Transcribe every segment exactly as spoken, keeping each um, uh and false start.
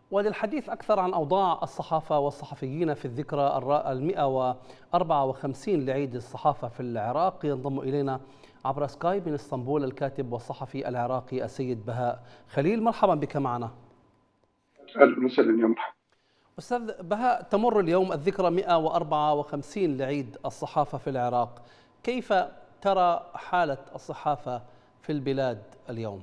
وللحديث أكثر عن أوضاع الصحافة والصحفيين في الذكرى المئة وأربعة وخمسين لعيد الصحافة في العراق، ينضم إلينا عبر سكايب من اسطنبول الكاتب والصحفي العراقي السيد بهاء خليل. مرحبا بك معنا. أهلا وسهلا يا مرحبا. أستاذ بهاء، تمر اليوم الذكرى مئة وأربعة وخمسين لعيد الصحافة في العراق، كيف ترى حالة الصحافة في البلاد اليوم؟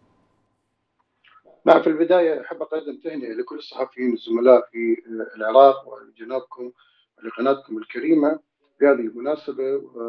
نعم، في البداية أحب أقدم تهنئة لكل الصحفيين الزملاء في العراق ولجنابكم ولقناتكم الكريمة بهذه المناسبة.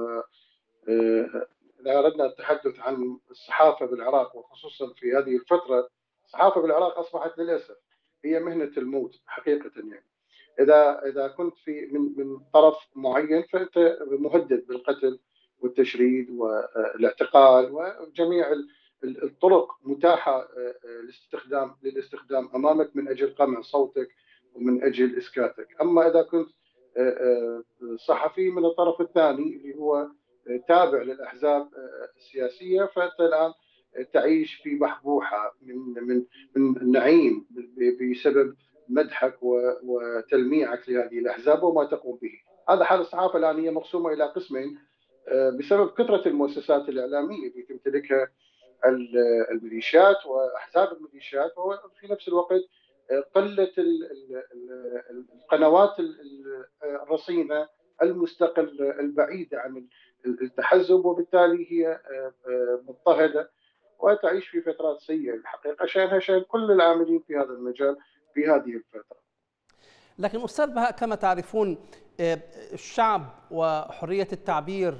إذا أردنا التحدث عن الصحافة بالعراق وخصوصا في هذه الفترة، الصحافة بالعراق أصبحت للأسف هي مهنة الموت حقيقة. يعني إذا إذا كنت في من من طرف معين فأنت مهدد بالقتل والتشريد والاعتقال وجميع الطرق متاحة للاستخدام للاستخدام أمامك من أجل قمع صوتك ومن أجل إسكاتك. أما إذا كنت صحفي من الطرف الثاني اللي هو تابع للأحزاب السياسية، فأنت الآن تعيش في بحبوحة من من من النعيم بسبب مدحك وتلميعك لهذه الأحزاب وما تقوم به. هذا حال الصحافة الآن، هي مقسومة إلى قسمين بسبب كثرة المؤسسات الإعلامية التي تمتلكها الميليشيات وأحزاب الميليشيات، وفي نفس الوقت قلة القنوات الرصينة المستقلة البعيدة عن التحزب، وبالتالي هي مضطهدة وتعيش في فترات سيئة الحقيقة، شأنها شأن كل العاملين في هذا المجال في هذه الفترة. لكن أستاذ بهاء، كما تعرفون الشعب وحرية التعبير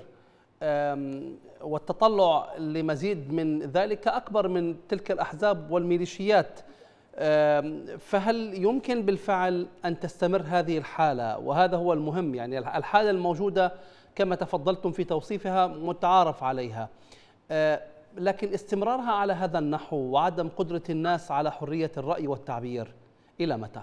والتطلع لمزيد من ذلك أكبر من تلك الأحزاب والميليشيات، فهل يمكن بالفعل أن تستمر هذه الحالة؟ وهذا هو المهم، يعني الحالة الموجودة كما تفضلتم في توصيفها متعارف عليها، لكن استمرارها على هذا النحو وعدم قدرة الناس على حرية الرأي والتعبير إلى متى؟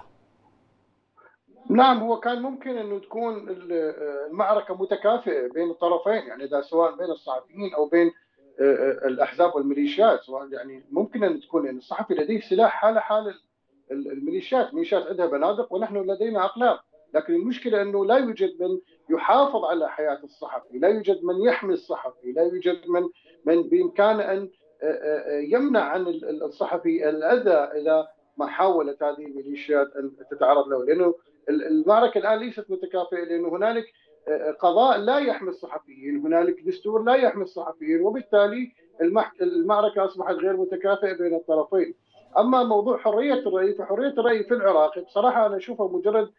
نعم، هو كان ممكن أنه تكون المعركة متكافئة بين الطرفين، يعني إذا سواء بين الصحفيين أو بين الأحزاب والميليشيات، يعني ممكن أن تكون أن الصحفي لديه سلاح حال حال الميليشيات، الميليشيات عندها بنادق ونحن لدينا أقلام، لكن المشكلة أنه لا يوجد من يحافظ على حياة الصحفي، لا يوجد من يحمي الصحفي، لا يوجد من من بإمكانه أن يمنع عن الصحفي الأذى إذا ما حاولت هذه الميليشيات أن تتعرض له، لأنه المعركة الآن ليست متكافئة، لأنه هنالك قضاء لا يحمي الصحفيين، هنالك دستور لا يحمي الصحفيين، وبالتالي المعركة أصبحت غير متكافئة بين الطرفين. أما موضوع حرية الرأي، فحرية الرأي في العراق بصراحة أنا أشوفها مجرد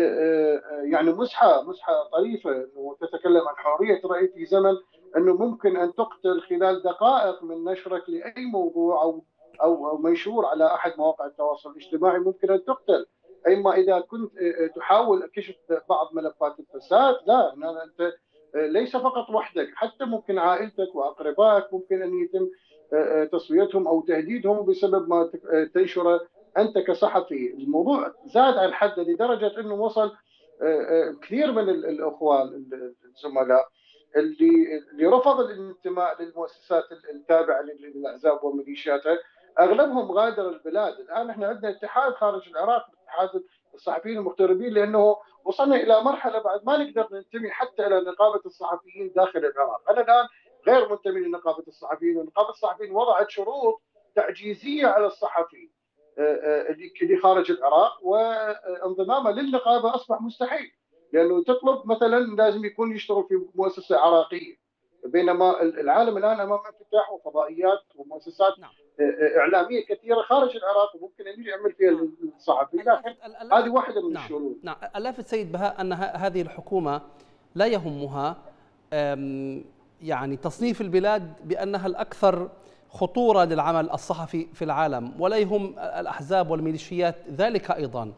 يعني مسحة مسحة طريفة، أنه تتكلم عن حرية الرأي في زمن أنه ممكن أن تقتل خلال دقائق من نشرك لأي موضوع أو أو منشور على أحد مواقع التواصل الاجتماعي، ممكن أن تقتل. اما اذا كنت تحاول كشف بعض ملفات الفساد، لا، انت ليس فقط وحدك، حتى ممكن عائلتك واقربائك ممكن ان يتم تصفيتهم او تهديدهم بسبب ما تنشره انت كصحفي. الموضوع زاد عن حده لدرجه انه وصل كثير من الاخوان الزملاء اللي اللي رفض الانتماء للمؤسسات التابعه للاحزاب وميليشياتها، اغلبهم غادر البلاد. الان احنا عندنا اتحاد خارج العراق، اتحاد الصحفيين المغتربين، لانه وصلنا الى مرحله بعد ما نقدر ننتمي حتى الى نقابه الصحفيين داخل العراق. انا الان غير منتمي لنقابه الصحفيين، ونقابه الصحفيين وضعت شروط تعجيزيه على الصحفي اللي خارج العراق، وانضمامه للنقابه اصبح مستحيل، لانه تطلب مثلا لازم يكون يشتغل في مؤسسه عراقيه، بينما العالم الان امام انفتاح وفضائيات ومؤسسات نعم. اعلاميه كثيره خارج العراق وممكن ان يعمل فيها نعم. الصحفي، لكن هذه واحده من نعم. الشروط. نعم، اللافت سيد بهاء ان هذه الحكومه لا يهمها يعني تصنيف البلاد بانها الاكثر خطوره للعمل الصحفي في العالم، ولا يهم الاحزاب والميليشيات ذلك ايضا.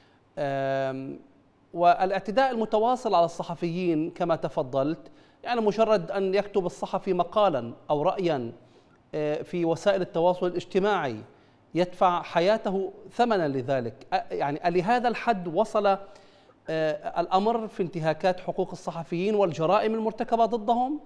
والاعتداء المتواصل على الصحفيين كما تفضلت، يعني مجرد أن يكتب الصحفي مقالا أو رأيا في وسائل التواصل الاجتماعي يدفع حياته ثمنا لذلك. يعني لهذا الحد وصل الأمر في انتهاكات حقوق الصحفيين والجرائم المرتكبة ضدهم؟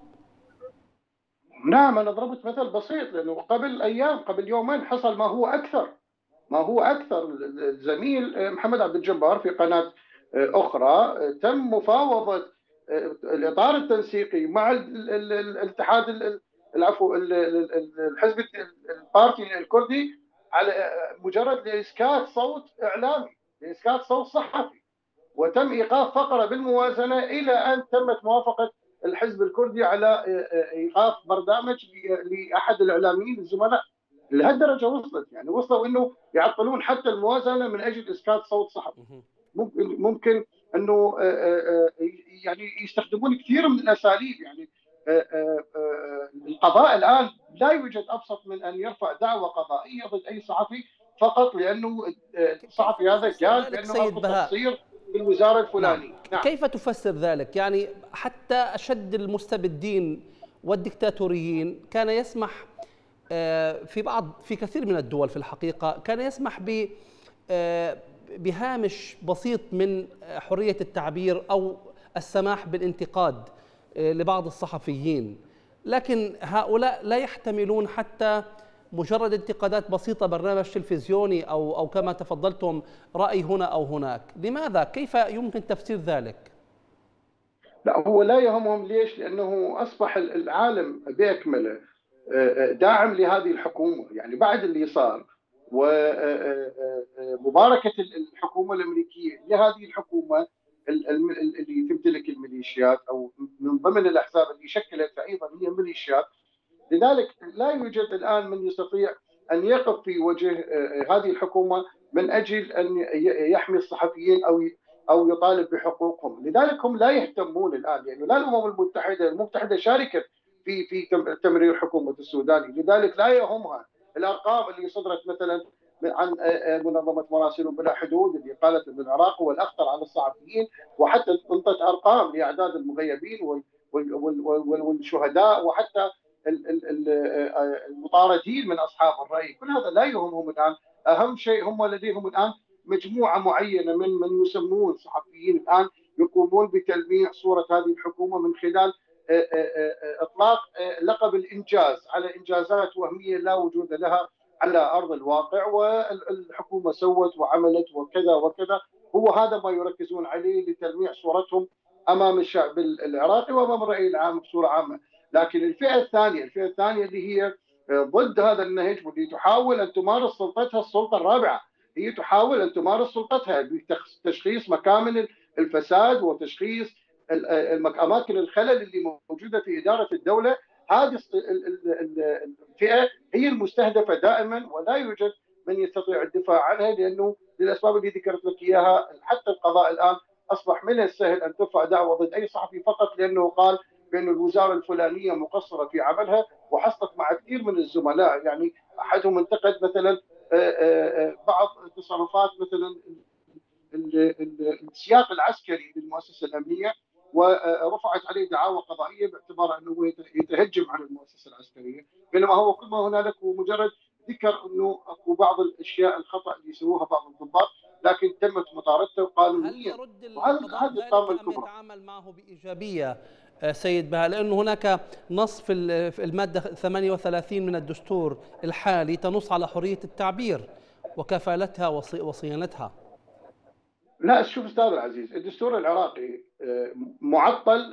نعم، أنا ضربت مثل بسيط، لأنه قبل أيام قبل يومين حصل ما هو أكثر. ما هو اكثر. الزميل محمد عبد الجبار في قناه اخرى تم مفاوضه الاطار التنسيقي مع الاتحاد، العفو، الحزب البارتي الكردي، على مجرد لاسكات صوت اعلامي، لاسكات صوت صحفي، وتم ايقاف فقره بالموازنه الى ان تمت موافقه الحزب الكردي على ايقاف برنامج لاحد الاعلاميين الزملاء. لهالدرجه وصلت، يعني وصلوا انه يعطلون حتى الموازنه من اجل اسكات صوت صحفي. ممكن ممكن انه يعني يستخدمون كثير من الاساليب. يعني القضاء الان لا يوجد ابسط من ان يرفع دعوى قضائيه ضد اي صحفي فقط لانه كيف الصحفي هذا تفسر قال ذلك بانه سيد اكو بهاء؟ تقصير في الوزاره نعم، الفلانيه. نعم. كيف تفسر ذلك؟ يعني حتى أشد المستبدين والدكتاتوريين كان يسمح آه، في بعض في كثير من الدول في الحقيقة كان يسمح ب آه، بهامش بسيط من حرية التعبير أو السماح بالانتقاد آه، لبعض الصحفيين، لكن هؤلاء لا يحتملون حتى مجرد انتقادات بسيطة، برنامج تلفزيوني أو أو كما تفضلتم رأي هنا أو هناك. لماذا؟ كيف يمكن تفسير ذلك؟ لا، هو لا يهمهم. ليش؟ لانه اصبح العالم باكمله داعم لهذه الحكومه. يعني بعد اللي صار ومباركه الحكومه الامريكيه لهذه الحكومه اللي تمتلك الميليشيات، او من ضمن الاحزاب اللي شكلت ايضا هي ميليشيات. لذلك لا يوجد الان من يستطيع ان يقف في وجه هذه الحكومه من اجل ان يحمي الصحفيين او او يطالب بحقوقهم. لذلك هم لا يهتمون الان، يعني لا الامم المتحده، المتحده شاركت في في تمرير حكومه السوداني، لذلك لا يهمها الارقام اللي صدرت مثلا عن منظمه مراسل بلا حدود اللي قالت ان العراق هو الاخطر على الصحفيين، وحتى انطت ارقام لاعداد المغيبين والشهداء وحتى المطاردين من اصحاب الراي. كل هذا لا يهمهم الان. اهم شيء هم لديهم الان مجموعه معينه من من يسمون صحفيين الان يقومون بتلميع صوره هذه الحكومه من خلال اطلاق لقب الانجاز على انجازات وهميه لا وجود لها على ارض الواقع، والحكومه سوت وعملت وكذا وكذا. هو هذا ما يركزون عليه لتلميع صورتهم امام الشعب العراقي وامام الراي العام بصوره عامه. لكن الفئه الثانيه، الفئه الثانيه اللي هي ضد هذا النهج واللي تحاول ان تمارس سلطتها، السلطه الرابعه، هي تحاول ان تمارس سلطتها بتشخيص مكامن الفساد وتشخيص اماكن الخلل اللي موجوده في اداره الدوله. هذه الفئه هي المستهدفه دائما، ولا يوجد من يستطيع الدفاع عنها، لانه للاسباب اللي ذكرت لك اياها حتى القضاء الان اصبح من السهل ان ترفع دعوه ضد اي صحفي فقط لانه قال بأن الوزاره الفلانيه مقصره في عملها. وحصلت مع كثير من الزملاء، يعني احدهم انتقد مثلا بعض تصرفات مثلا السياق العسكري للمؤسسه الامنيه، ورفعت عليه دعاوى قضائيه باعتبار انه يتهجم على المؤسسه العسكريه، بينما هو كل ما هنالك هو مجرد ذكر انه اكو بعض الاشياء الخطا اللي يسووها بعض الضباط، لكن تمت مطاردته هل قانونيا. يرد وهذه القضاء هذه ذلك الطامه أم الكبرى. يتعامل معه بإيجابية سيد بهاء؟ لأنه هناك نص في المادة ثمانية وثلاثين من الدستور الحالي تنص على حرية التعبير وكفالتها وصيانتها. لا، شوف استاذ العزيز، الدستور العراقي معطل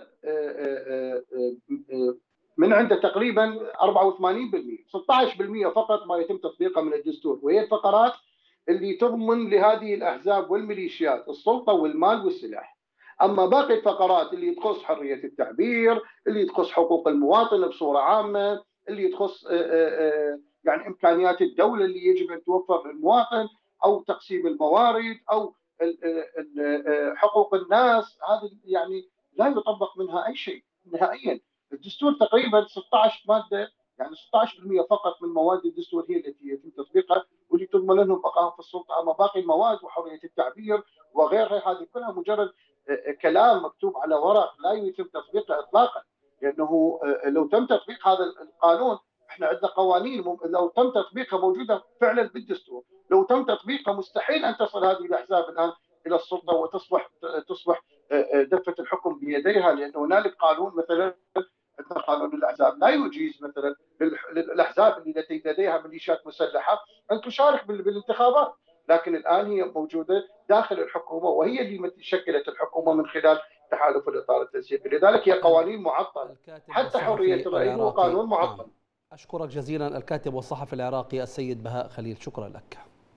من عنده تقريبا أربعة وثمانين بالمئة، ستة عشر بالمئة فقط ما يتم تطبيقه من الدستور، وهي الفقرات اللي تضمن لهذه الاحزاب والميليشيات السلطه والمال والسلاح. اما باقي الفقرات اللي تخص حريه التعبير، اللي تخص حقوق المواطن بصوره عامه، اللي تخص يعني امكانيات الدوله اللي يجب ان توفر للمواطن، او تقسيم الموارد، او حقوق الناس، هذه يعني لا يطبق منها اي شيء نهائيا. الدستور تقريبا ستة عشر ماده، يعني ستة عشر بالمئة فقط من مواد الدستور هي التي يتم تطبيقها واللي تضمن لهم بقائهم في السلطه. اما باقي المواد وحريه التعبير وغيرها هذه كلها مجرد كلام مكتوب على ورق لا يتم تطبيقه اطلاقا. لانه لو تم تطبيق هذا القانون، احنا عندنا قوانين لو تم تطبيقها موجوده فعلا بالدستور، لو تم تطبيقها مستحيل ان تصل هذه الاحزاب الان الى السلطه وتصبح تصبح دفه الحكم بيديها، لان هنالك قانون مثلا عندنا قانون الاحزاب لا يجيز مثلا للاحزاب التي لديها ميليشيات مسلحه ان تشارك بالانتخابات، لكن الان هي موجوده داخل الحكومه وهي اللي شكلت الحكومه من خلال تحالف الاطار التنسيقي، لذلك هي قوانين معطله. الكاتب حتى حريه والصحفي الراي هو العراقي، قانون نعم. معطل. أشكرك جزيلا الكاتب والصحفي العراقي السيد بهاء خليل، شكرا لك.